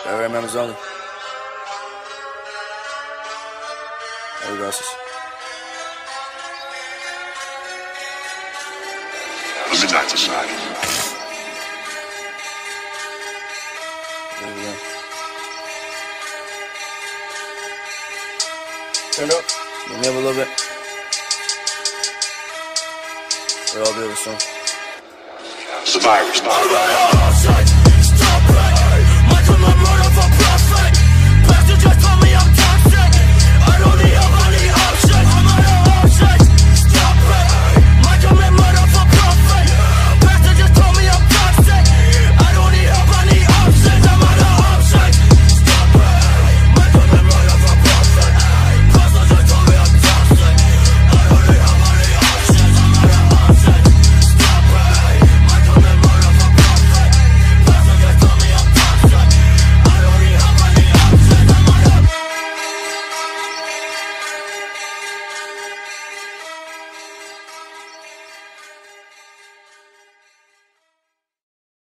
Red members only. Every versus. Midnight Society. There we go. Turn up. Let me up a little bit. We'll all be over soon. Survivors.